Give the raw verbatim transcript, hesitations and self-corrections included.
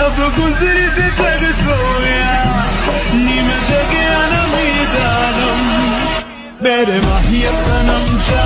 अब गुजरी ते जग सोया नी मैं जगया ना मीदानम मेरे माहिया सनम जा